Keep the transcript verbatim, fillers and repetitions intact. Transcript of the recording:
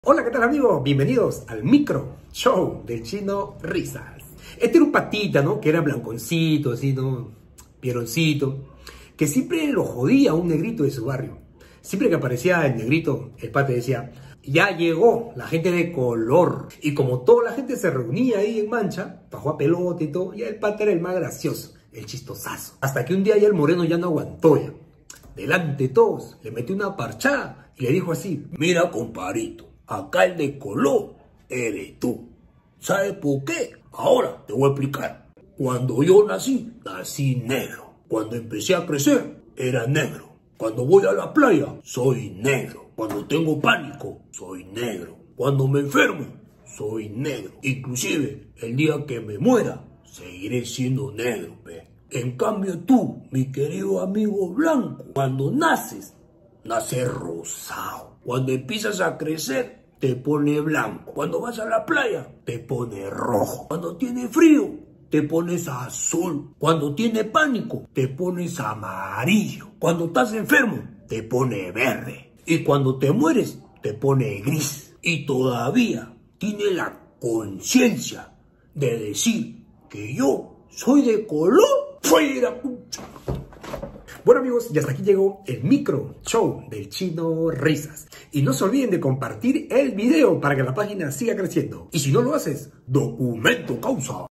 Hola, ¿qué tal amigos? Bienvenidos al micro show del Chino Risas. Este era un patita, ¿no? Que era blanconcito, así, ¿no? Pieroncito, que siempre lo jodía a un negrito de su barrio. Siempre que aparecía el negrito, el pate decía, ya llegó la gente de color. Y como toda la gente se reunía ahí en Mancha, para jugar pelota y todo, ya el pate era el más gracioso, el chistosazo. Hasta que un día ya el moreno ya no aguantó ya. Delante de todos, le metió una parchada y le dijo así, mira comparito, acá el de color eres tú. ¿Sabes por qué? Ahora te voy a explicar. Cuando yo nací, nací negro. Cuando empecé a crecer, era negro. Cuando voy a la playa, soy negro. Cuando tengo pánico, soy negro. Cuando me enfermo, soy negro. Inclusive, el día que me muera, seguiré siendo negro, ¿ve? En cambio tú, mi querido amigo blanco, cuando naces, naces rosado. Cuando empiezas a crecer, te pone blanco. Cuando vas a la playa, te pone rojo. Cuando tienes frío, te pones azul. Cuando tienes pánico, te pones amarillo. Cuando estás enfermo, te pone verde. Y cuando te mueres, te pone gris. Y todavía tiene la conciencia de decir que yo soy de color. ¡Fuera, pucha! Bueno amigos, y hasta aquí llegó el micro show del Chino Risas. Y no se olviden de compartir el video para que la página siga creciendo. Y si no lo haces, documento causa.